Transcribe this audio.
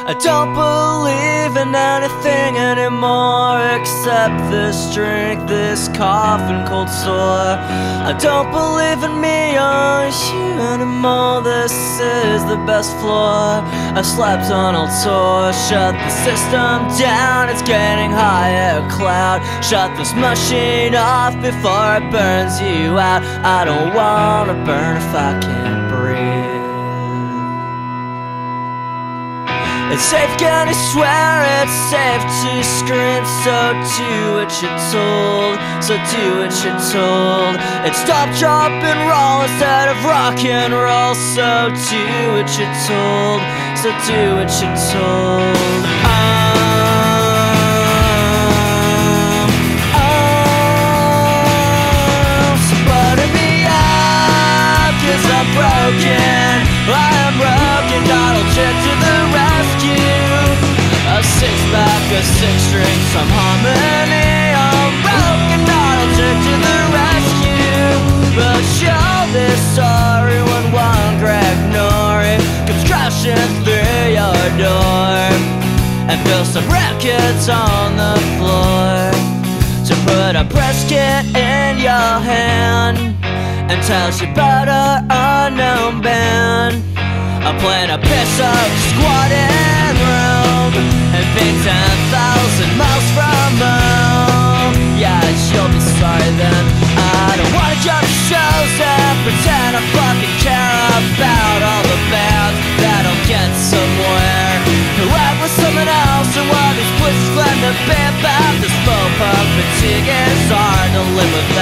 I don't believe in anything anymore except this drink, this cough and cold sore. I don't believe in me or you anymore. This is the best floor I've slept on all tour. Shut the system down, it's getting higher cloud. Shut this machine off before it burns you out. I don't wanna burn if I can't breathe. It's safe, can I swear it's safe to scream? So do what you're told, so do what you're told. It's stop, drop and roll instead of rock and roll. So do what you're told, so do what you're told. So butter me up, 'cause I'm broken. I am broken, Donald Chick to the rescue. A six-pack, a six-string, some harmony. I'm broken, Donald Chick to the rescue. But you'll be sorry when one Greg Norrie comes crashing through your door and fills some records on the floor to put a press kit in your hand and tells you about an unknown band. I'm playing a piss up squatting room and being 10,000 miles from home. Yeah, you'll be sorry then. I don't wanna jump shows and pretend I fucking care about all the bands that don't get somewhere. Whoever someone else and what these places claim to be about. This faux punk fatigue is hard to live with.